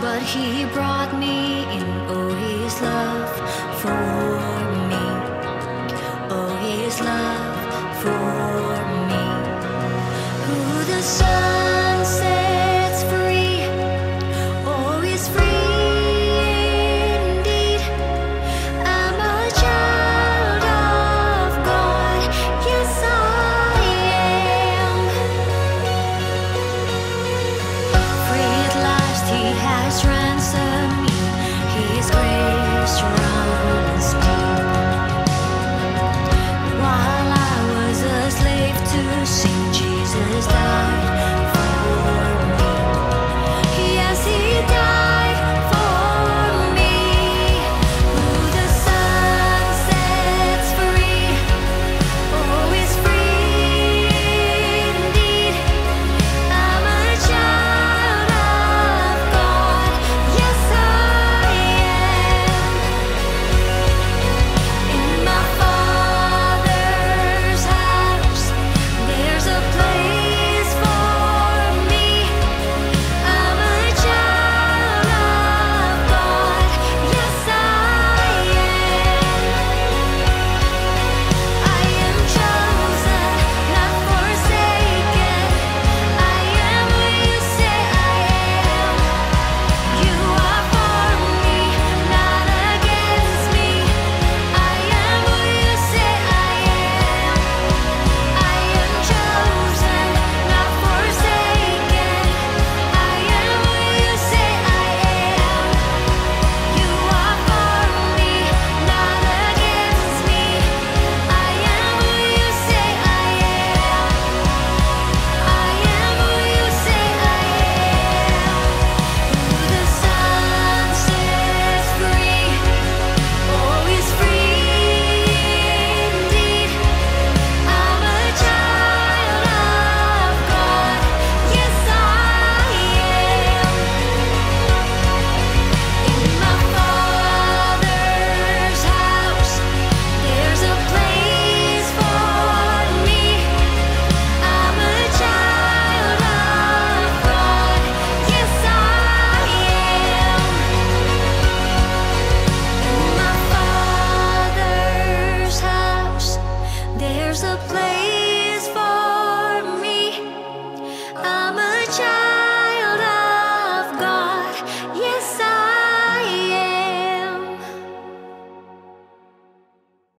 but He brought me in. Oh, His love for me. Oh, His love for me. Who the Son sets free, oh, is free indeed. I'm a child of God, yes I am. Free at last, He has ransomed me. His grace runs deep. While I was a slave to sin, Jesus died